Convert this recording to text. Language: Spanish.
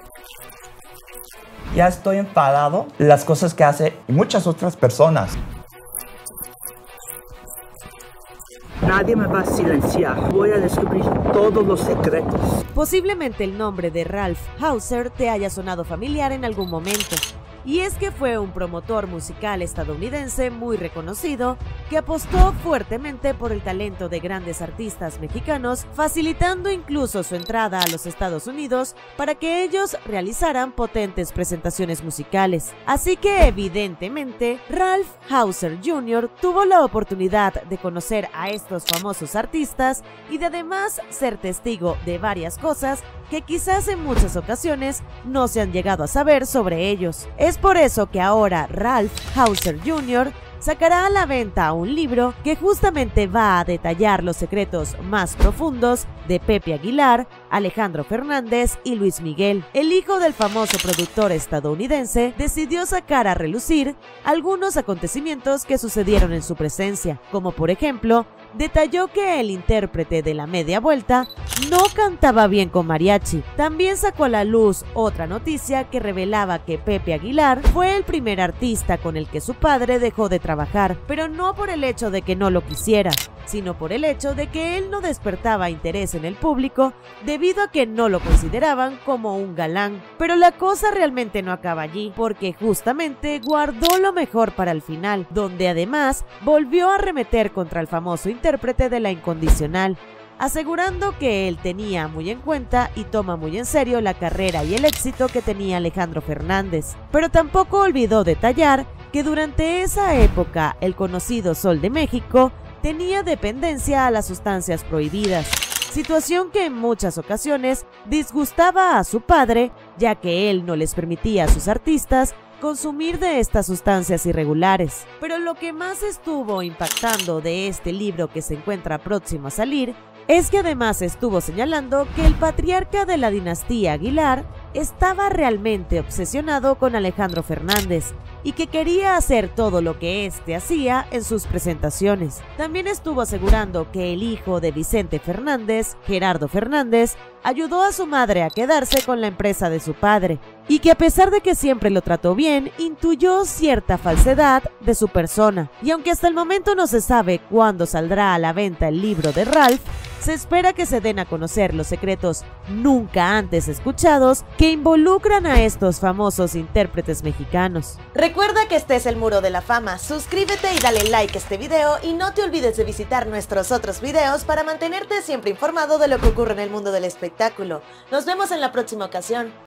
Ya estoy enfadado de las cosas que hace muchas otras personas. Nadie me va a silenciar. Voy a descubrir todos los secretos. Posiblemente el nombre de Ralph Hauser te haya sonado familiar en algún momento. Y es que fue un promotor musical estadounidense muy reconocido que apostó fuertemente por el talento de grandes artistas mexicanos, facilitando incluso su entrada a los Estados Unidos para que ellos realizaran potentes presentaciones musicales. Así que evidentemente Ralph Hauser Jr. tuvo la oportunidad de conocer a estos famosos artistas y de además ser testigo de varias cosas que quizás en muchas ocasiones no se han llegado a saber sobre ellos. Es por eso que ahora Ralph Hauser Jr. sacará a la venta un libro que justamente va a detallar los secretos más profundos de Pepe Aguilar, Alejandro Fernández y Luis Miguel. El hijo del famoso productor estadounidense decidió sacar a relucir algunos acontecimientos que sucedieron en su presencia, como por ejemplo, detalló que el intérprete de La Media Vuelta no cantaba bien con mariachi. También sacó a la luz otra noticia que revelaba que Pepe Aguilar fue el primer artista con el que su padre dejó de trabajar, pero no por el hecho de que no lo quisiera, sino por el hecho de que él no despertaba interés en el público debido a que no lo consideraban como un galán. Pero la cosa realmente no acaba allí, porque justamente guardó lo mejor para el final, donde además volvió a arremeter contra el famoso intérprete de La Incondicional, asegurando que él tenía muy en cuenta y toma muy en serio la carrera y el éxito que tenía Alejandro Fernández. Pero tampoco olvidó detallar que durante esa época el conocido Sol de México tenía dependencia a las sustancias prohibidas, situación que en muchas ocasiones disgustaba a su padre, ya que él no les permitía a sus artistas consumir de estas sustancias irregulares. Pero lo que más estuvo impactando de este libro que se encuentra próximo a salir es que además estuvo señalando que el patriarca de la dinastía Aguilar estaba realmente obsesionado con Alejandro Fernández y que quería hacer todo lo que éste hacía en sus presentaciones. También estuvo asegurando que el hijo de Vicente Fernández, Gerardo Fernández, ayudó a su madre a quedarse con la empresa de su padre y que a pesar de que siempre lo trató bien, intuyó cierta falsedad de su persona. Y aunque hasta el momento no se sabe cuándo saldrá a la venta el libro de Ralph, se espera que se den a conocer los secretos nunca antes escuchados que involucran a estos famosos intérpretes mexicanos. Recuerda que este es el Muro de la Fama, suscríbete y dale like a este video y no te olvides de visitar nuestros otros videos para mantenerte siempre informado de lo que ocurre en el mundo del espectáculo. Nos vemos en la próxima ocasión.